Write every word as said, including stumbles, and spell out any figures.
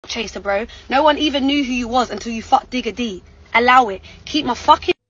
chaser, bro. No one even knew who you was until you fucked Digga D. Allow it. Keep my fucking